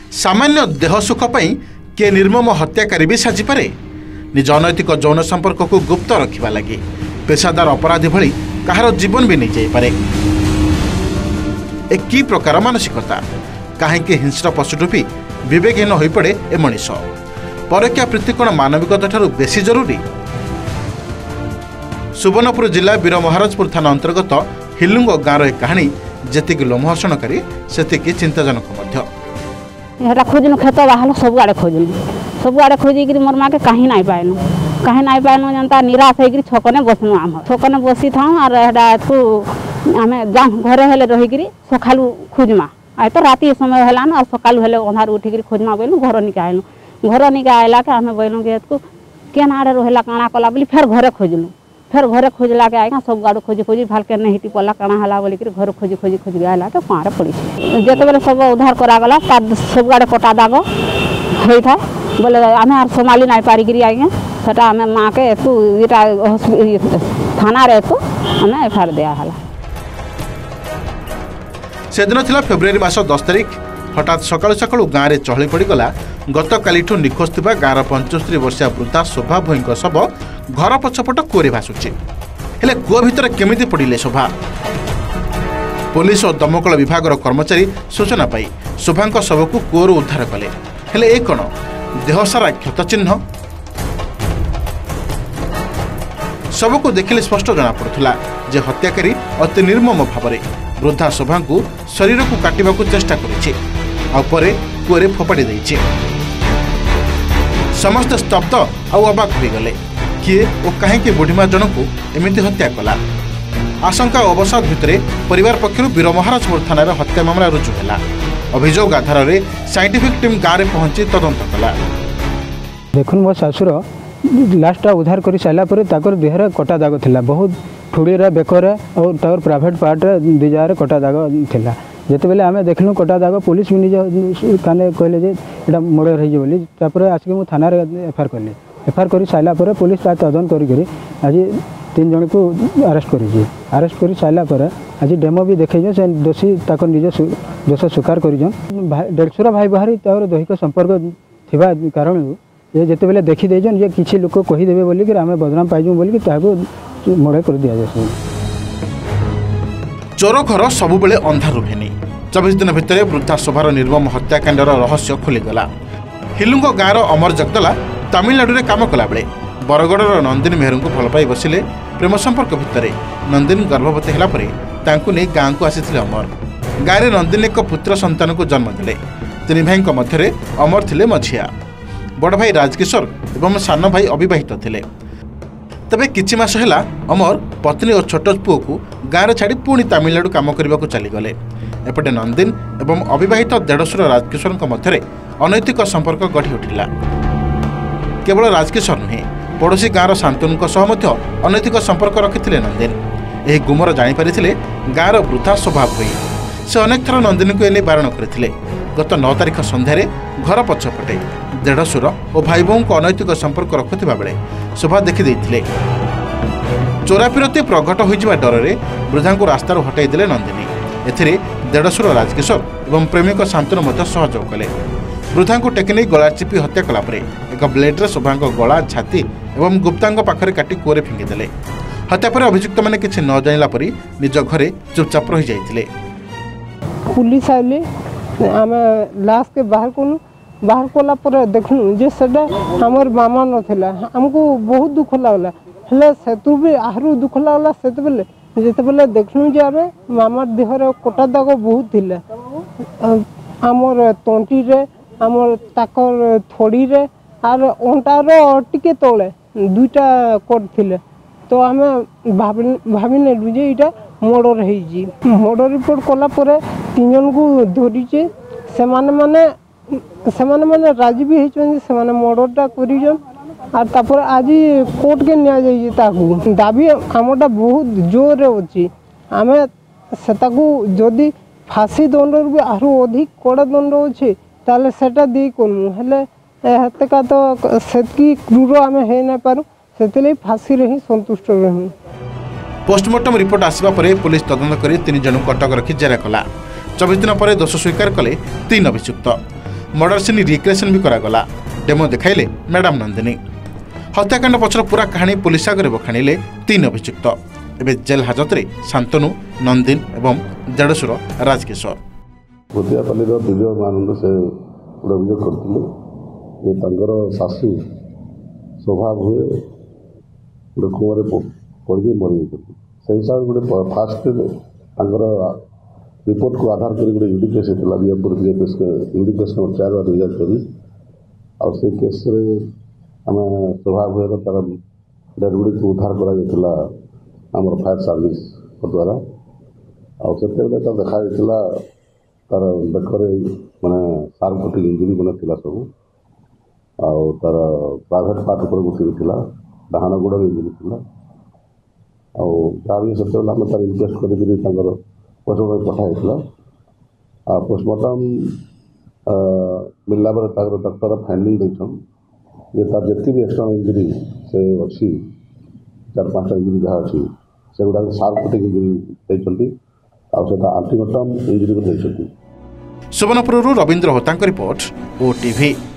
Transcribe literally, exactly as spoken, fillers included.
सामान्य देह सुख पाई किए निर्मम हत्याकारी भी साजिपे निज अनैतिक यौन संपर्क को गुप्त रखा लगी पेशादार अपराधी भली कहार जीवन भी नहीं जापे। एक की प्रकार मानसिकता कहीं हिंस्र पशुठू भी विवेकहीन हो पड़े ए मनीष परक्या प्रीति कौन मानविकता बेसी जरूरी। सुवर्णपुर जिला वीर महाराजपुर थाना अंतर्गत हिलुंग गाँव एक कहानी जी लोमहर्षणकारी से चिंताजनक खोजन खेत बाहर सब आड़े खोजन सब आड़े खोजिक मोर माँ के कहीं नहीं पाएनु कहीं नहीं पाएनु जनता निराश होकर छकने बसनु आम छकने बसी था और आम घरे हेले रहीक सका खोजमा आए तो राति समय है और सका अंधार उठिक खोजमा बोलू घर निकालू घर निकाला के आम बोलू कि केन आड़े रहा काଣା कला बोली फेर घरे खोजलु फेर घरे खोजला के आएगा सब गाड़ खोजी खोजी भालके नहीं हिटी पड़ा काଣା हला बोलिक घर खोजी खोजी खोजी आला के पाँच पड़ी जिते सब उद्धार करागला सब गाड़े कटा दाग होता बोले आम आर संभाली नहीं पारिक आएगा सेटा आम माँ के एतु यहाँ थाना एतु आम एफआईआर दिया से दिन थिला फेब्रुआरी मास दस तारिख हठात सकाळु सकाळु गाँव में चहली पड़गला गत कालीठू निखोज थिबा गाँवर पंचस्तरी वर्षीय वृद्धा शोभा भोईଙ୍କ शव घर पछपट कूरे भासुची हेले कूଅ भितर केमिति पड़िले शोभा। पुलिस और दमकल विभाग कर्मचारी सूचना पाई शोभाଙ୍କ शव को कूଅରୁ उद्धार कले हेले ए कण देह सारा क्षत चिन्ह शव को देखिले स्पष्ट जना पड़ुथला जे हत्याकारी अति निर्मम भावरे वृद्धा शोभा को शरीर को काटिबा को चेष्टा करिछि आ परे कूअरे फोपाड़ी दैछि। समस्त स्तब्ध आउ अबाक हो गले किए और कहीं बुढ़ीमा जन को एमती हत्या कला आशंका और अवसाद भितर परिवार पक्षर वीर महाराजपुर थाना हत्या मामला रुजु है। अभियोग आधार में साइंटिफिक टीम गाँव में पहुंची तदंत कला। देखुन मो शाशुर लास्ट उद्धार कर सारापर देहर कटा दाग थिला बहुत ठुड़ीरे बेकरे और तार प्राइवेट पार्ट दी जगह कटा दाग थिला जिते बेले आम देखलु कटा दाग पुलिस भी निज काने कहले जे एटा मर्डर हो बोली आसिक मुझे थाना एफआईआर कली एफआईआर कर सारापर पुलिस तदंत करी आज तीन जन को अरेस्ट कर अरेस्ट कर सारापर आज डेमो भी देखे से दोषी ताक निज दोष स्वीकार कर देढ़शुर भाई बाहरी तार दैहिक संपर्क थिबा कारण ये जिते बेले देखी देजन ये किसी लोक कहीदेवे बोलिक आम बदनाम पाइजु बोलिक मर्डर कर दि जाए। चोर घर सबुबले अंधार रुहेनी चौबीस दिन भितर वृद्धा शोभार निर्मम हत्याकांडर रहस्य खोलीगला। हिलुंग गाँव अमर जगदला तमिलनाडु में काम कला बेले बरगड़र नंदिनी मेहर को भल पाई बसिले प्रेम संपर्क भितर नंदिनी गर्भवती है नहीं गाँव को आसी अमर गाँव में नंदिनी एक पुत्र संतान को जन्म दिले तीन भाई मध्य अमर थिले मझिया बड़ भाई राजकिशोर एवं सान भाई अविवाहित थिले तबे किछि मास हैला अमर पत्नी और छोट पुओ को गाँव छाड़ी पुणी तमिलनाडु काम करने को चलीगले एपटे नंदिन एवं अविवाहित देढ़शुर राजकिशोर मध्य अनैतिक संपर्क गढ़ी उठिला। केवल राजकिशोर नुहे पड़ोशी गाँव शांतनु अनैतिक संपर्क रखिथिले नंदिन यह गुमर जापारी गाँव वृद्धा स्वभाव हुई से अनेक थर नंदिनी को एने बारण करथिले। गत नौ तारिख संध्यारे घर पछपटे देढ़शुर और भाई बों को अनैतिक संपर्क रखुवा बेले शोभा देखी देथिले। चोराफिरती प्रघट होइजिबा डर में वृद्धा को रास्तार हटाई देले नंदिनी एथिरे देढ़शुर राजकिशोर एवं प्रेमिक शांतनु मध्य सहयोग कले। वृद्धा को टेकी गला चिपी हत्या कलापर एक ब्लेड्रे शोभा गला छाती एवं गुप्तांग पाखरे काटी कूअरे फिंगिदेले। हत्या पर अभियुक्त मैंने किसी न जानिला परी निज घरे चुपचाप रही जाइथिले। पुलिस आइले आम लाश के बाहर कलु बाहर कला पर देखलु जे सेटा हमर मामा नथिला हमको बहुत दुख लागला हेले सेतु भी आरु दुख लागला सेते बेले जेते बेले देखलु जे आमे मामा देहर कोटा दाग बहुत थिले हमर तंटी रे हमर ताकर थोड़ी रे आर अंटार टिके तले दुईटा कोट थिले तो आम भाभी भाभी नेलु जे इटा मर्डर होइजी मर्डर रिपोर्ट कला परे तीन जन को धरीचे से माने माने से माने माने राजी भी होइछन से माने मर्डरटा करिजन आर तापर आज कोर्ट के निया जाइए ताकू दाबी हमटा बहुत जोर अछि आमे सेताकू जदि फांसी दंड भी आरु अधिक कड़ा दंड अछि ताले सेटा दे कोनु हेले हेते का तो सेतकी क्रूर आमे हे न पारु सेतले फांसी रही संतुष्ट रहू। पोस्टमार्टम रिपोर्ट आसवा परे पुलिस तदंत कर तीन जन को अटक रखी जेरा कला। चौबीस दिन पर दोष स्वीकार कले तीन अभियुक्त। मर्डर सीन रिक्रिएशन भी करागला। डेमो देखाइले मैडम नंदिनी। हत्याकांड पछर पूरा कहानी पुलिस आगे बखाणिले तीन अभियुक्त। एबे जेल हाजत रे शांतनु, नंदिन एवं देढ़शुर राजकिशोर। भूतियापालीर विजय महानंद से गोटे अभियोग करते जे तांकर शाशु स्वभाव हुए गोटे कुआं पड़ी मरी जाती से हिसाब से गोटे फास्ट रिपोर्ट को आधार कर गोटे यूडी केस होता बीएमपुर यूडी केस नंबर चार दुई हजार चौबीस और से केस आम स्वभाव हुए तार डेड बॉडी को उद्धार करा आमर फायर सर्विस द्वारा और से देखा तार बेकरे माने सार्व फुटिक इंजुरी मैंने सब आउ तार प्राइवेट पार्ट उपर गुटी था डाहाण गोड़ इंजुरी थी आउ से आम तार इनक्वेस्ट कर पोस्टमार्टम पठाई आ पोस्टमार्टम मिलला बेले डॉक्टर फाइंडिंग देछन जे तार जितनी भी एक्सटर्नल इंजुरी से अच्छी चार पाँचटा इंजुरी जहाँ अच्छी से गुड़ा सार्व फुटिक इंजुरी देछंती आउटा आंटीमोर्टम इंजुरी को देछंती। सुवर्णपुर रवींद्र होता रिपोर्ट ओटीवी।